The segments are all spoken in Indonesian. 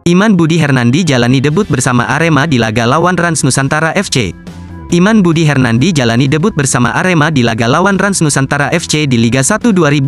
Iman Budi Hernandi jalani debut bersama Arema di laga lawan Rans Nusantara FC. Iman Budi Hernandi jalani debut bersama Arema di laga lawan Rans Nusantara FC di Liga 1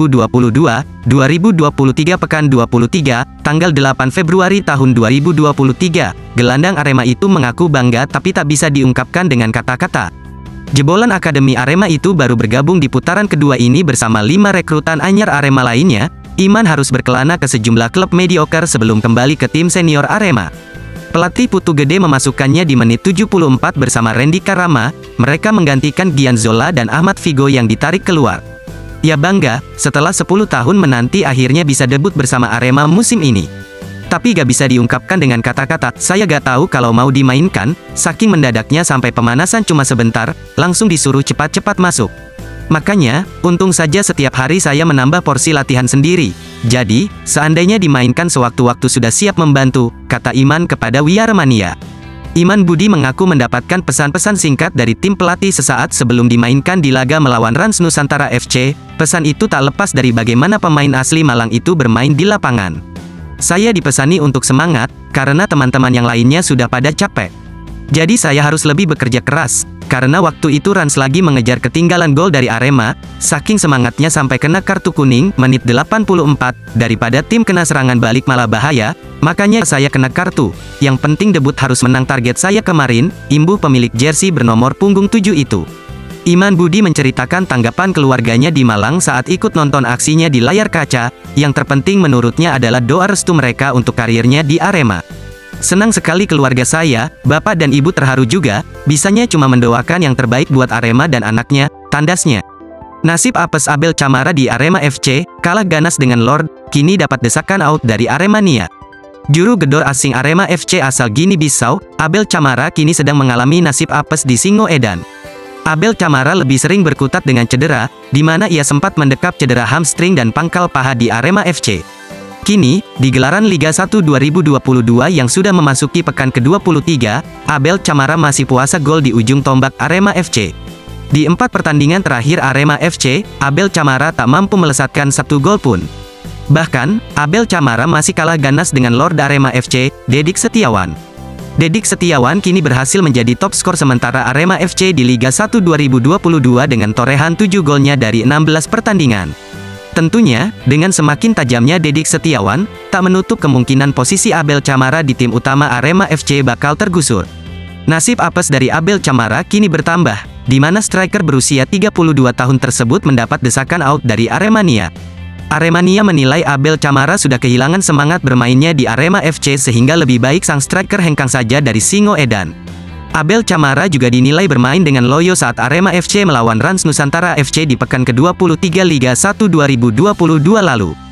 2022-2023 pekan 23, tanggal 8 Februari tahun 2023. Gelandang Arema itu mengaku bangga tapi tak bisa diungkapkan dengan kata-kata. Jebolan Akademi Arema itu baru bergabung di putaran kedua ini bersama 5 rekrutan anyar Arema lainnya. Iman harus berkelana ke sejumlah klub mediocre sebelum kembali ke tim senior Arema. Pelatih Putu Gede memasukkannya di menit 74 bersama Randy Karama. Mereka menggantikan Gian Zola dan Ahmad Figo yang ditarik keluar. Ia bangga, setelah 10 tahun menanti akhirnya bisa debut bersama Arema musim ini. Tapi gak bisa diungkapkan dengan kata-kata, saya gak tahu kalau mau dimainkan, saking mendadaknya sampai pemanasan cuma sebentar, langsung disuruh cepat-cepat masuk. Makanya, untung saja setiap hari saya menambah porsi latihan sendiri. Jadi, seandainya dimainkan sewaktu-waktu sudah siap membantu, kata Iman kepada We Are Mania. Iman Budi mengaku mendapatkan pesan-pesan singkat dari tim pelatih sesaat sebelum dimainkan di laga melawan Rans Nusantara FC. Pesan itu tak lepas dari bagaimana pemain asli Malang itu bermain di lapangan. Saya dipesani untuk semangat, karena teman-teman yang lainnya sudah pada capek. Jadi saya harus lebih bekerja keras, karena waktu itu Rans lagi mengejar ketinggalan gol dari Arema, saking semangatnya sampai kena kartu kuning, menit 84, daripada tim kena serangan balik malah bahaya, makanya saya kena kartu. Yang penting debut harus menang target saya kemarin, imbuh pemilik jersey bernomor punggung 7 itu. Iman Budi menceritakan tanggapan keluarganya di Malang saat ikut nonton aksinya di layar kaca, yang terpenting menurutnya adalah doa restu mereka untuk karirnya di Arema. Senang sekali keluarga saya, bapak dan ibu terharu juga, bisanya cuma mendoakan yang terbaik buat Arema dan anaknya, tandasnya. Nasib apes Abel Camara di Arema FC, kalah ganas dengan Lord, kini dapat desakan out dari Aremania. Juru gedor asing Arema FC asal Gini Bissau, Abel Camara kini sedang mengalami nasib apes di Singoedan. Abel Camara lebih sering berkutat dengan cedera, di mana ia sempat mendekap cedera hamstring dan pangkal paha di Arema FC. Kini, di gelaran Liga 1 2022 yang sudah memasuki pekan ke-23, Abel Camara masih puasa gol di ujung tombak Arema FC. Di 4 pertandingan terakhir Arema FC, Abel Camara tak mampu melesatkan 1 gol pun. Bahkan, Abel Camara masih kalah ganas dengan Lord Arema FC, Dedik Setiawan. Dedik Setiawan kini berhasil menjadi top skor sementara Arema FC di Liga 1 2022 dengan torehan 7 golnya dari 16 pertandingan. Tentunya, dengan semakin tajamnya Dedik Setiawan, tak menutup kemungkinan posisi Abel Camara di tim utama Arema FC bakal tergusur. Nasib apes dari Abel Camara kini bertambah, di mana striker berusia 32 tahun tersebut mendapat desakan out dari Aremania. Aremania menilai Abel Camara sudah kehilangan semangat bermainnya di Arema FC sehingga lebih baik sang striker hengkang saja dari Singoedan. Abel Camara juga dinilai bermain dengan loyo saat Arema FC melawan Rans Nusantara FC di pekan ke-23 Liga 1 2022 lalu.